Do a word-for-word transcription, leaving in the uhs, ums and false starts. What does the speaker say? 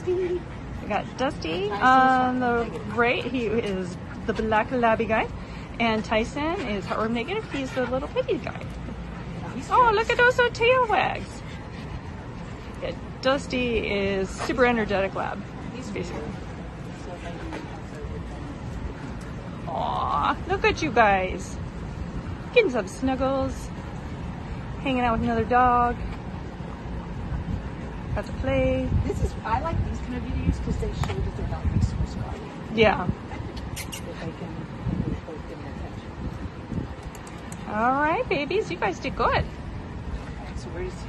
We got Dusty on the right. He is the black labby guy. And Tyson is heartworm negative. He's the little piggy guy. Oh, look at those little tail wags. Yeah, Dusty is super energetic lab. He's basically. Aw, look at you guys. Getting some snuggles. Hanging out with another dog. Got to play. This is, I like these kind of videos because they show that they're not resource guarded. Yeah. That they can handle both in attention. All right, babies. You guys did good. So where does he